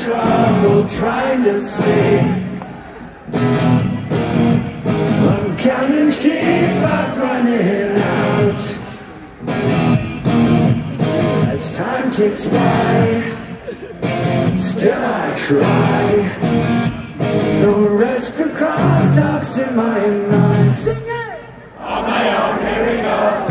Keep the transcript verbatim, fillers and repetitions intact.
trouble trying to sleep. I'm counting sheep, I'm running out. As time ticks by, still I try. No rest for cross-ups in my mind. Sing it! On my own, here we go.